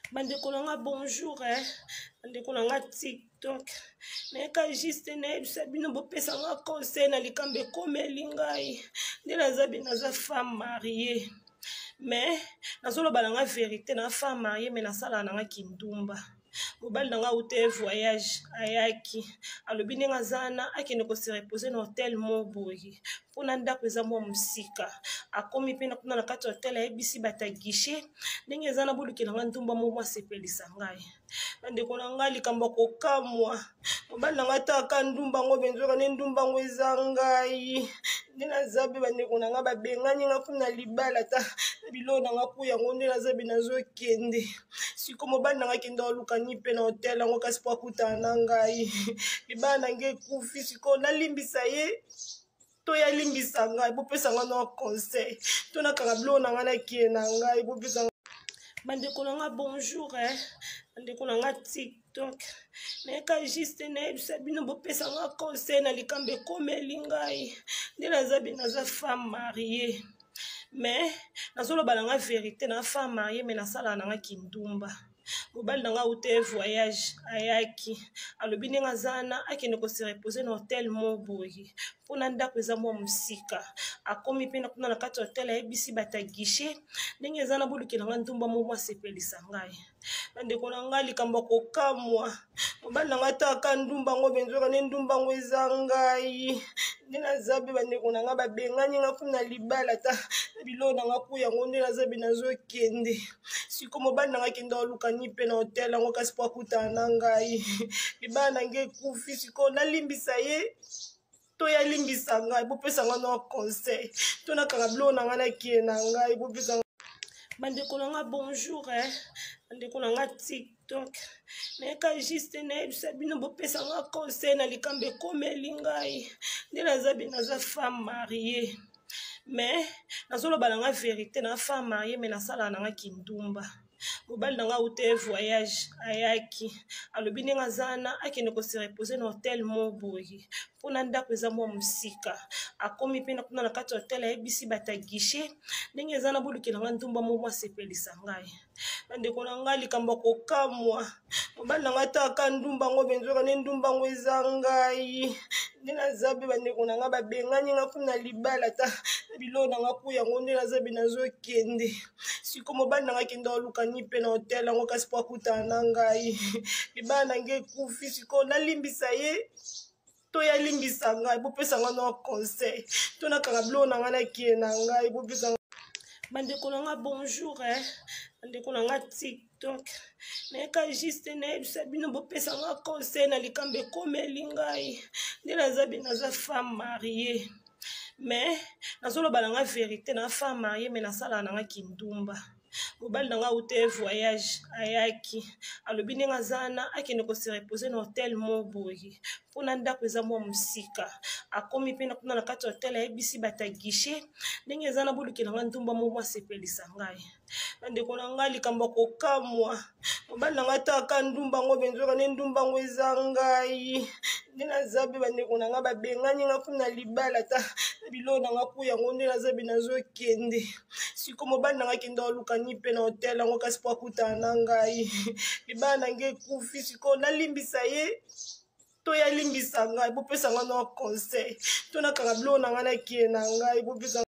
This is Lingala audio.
Bandeko nanga bonjour bandeko nanga TikTok neka juste na bisa bino bopesa nga conseil na likambo ekomeli ngai nde naza femme mariée mais nazoloba nanga vérité na femme mariée mais nasala nanga kindumba mobali nanga ute voyage ayaki alobi ndenge azana akende kose repose na hotel mo boye mpona ndako eza mwa mosika akomi mpe kuna na kati ya hotel ayebisi bata guichet ndenge eza na bolukela nga ndumba mo mwa sepelisa ngai bandeko na ngai likambo akokamwa mobali nanga ataka ndumba ngo benzoka ne ndumba ngo eza ngai nde naza be bandeko na ngai babengani nga kuna libala ta bilo nanga ku yango nde naza be nazokende siko mobali nanga kende oluka ni mpe na hotel yango kasi po akutana na ngai libala nange ekufi siko nalimbisa ye to yalimbisa ngai bopesa nga na conseil to nakanga bilo na ngai nakie na ngai bopesa bandeko na nga bonjour bandeko na nga TikTok neka juste na bisa bino bopesa nga conseil na likambo ekomeli ngai nde naza femme mariée mais nazoloba nanga vérité na femme mariée mais nasala nanga kindumba mobali nanga ute voyage ayaki alobi ndenge azana akende kose repose na hotel mo boye mpona ndako eza mwa mosika akomi mpe kuna na kati ya hotel ayebisi bata guichet ndenge eza na bolukela nga ndumba mo mwa sepelisa ngai bandeko na ngai likambo akokamwa mobali nanga ataka ndumba ngo benzoka ne ndumba ngo eza ngai nde naza be bandeko na ngai babengani nga kuna libala ta bilo nanga ku yango nde naza be nazokende siko mobali nanga kende oluka ni mpe na hotel yango kasi po akutana na ngai libala nange ekufi siko nalimbisa ye to yalimbisa ngai bopesa nga na conseil to nakanga bilo na ngai nakie na ngai bopesa bandeko na nga bonjour bandeko na nga TikTok neka juste na bisa bino bopesa nga conseil na likambo ekomeli ngai nde naza femme mariée mais nazoloba nanga vérité na femme mariée mais nasala nanga kindumba mobali nanga ute voyage ayaki alobi ndenge azana akende kose repose na hotel mo boye mpona ndako eza mwa mosika akomi mpe kuna na kati ya hotel ayebisi bata guichet ndenge eza na bolukela nga ndumba mo mwa sepelisa ngai bandeko na ngai likambo akokamwa mobali nanga ataka ndumba ngo benzoka ne ndumba ngo eza ngai nde naza be bandeko na ngai babengani nga kuna libala ta bilo nanga ku yango nde naza be nazokende siko mobali nanga kende oluka ni mpe na hotel yango kasi po akutana na ngai libala nange ekufi siko nalimbisa ye to yalimbisa ngai bopesa nga na conseil to nakanga bilo na ngai nakie na ngai bopesa bandeko na nga bonjour bandeko na nga TikTok neka juste na bisa bino bopesa nga conseil na likambo ekomeli ngai nde naza femme mariée mais nazoloba nanga vérité na femme mariée mais nasala nanga kindumba mobali nanga ute voyage ayaki alobi ndenge azana akende kose repose na hotel mo boye mpona ndako eza mwa mosika akomi mpe kuna na kati ya hotel ayebisi bata guichet ndenge eza na bolukela nga ndumba mo mwa sepelisa ngai bandeko na ngai likambo akokamwa mobali nanga ataka ndumba ngo benzoka ne ndumba ngo eza ngai nde naza be bandeko na ngai babengani nga kuna libala ta bilo nanga ku yango nde naza be nazokende siko mobali nanga kende oluka ni mpe na hotel yango kasi po akutana na ngai libala nange ekufi siko nalimbisa ye to yalimbisa ngai bopesa nga na conseil to nakanga bilo na ngai nakie na ngai bopesa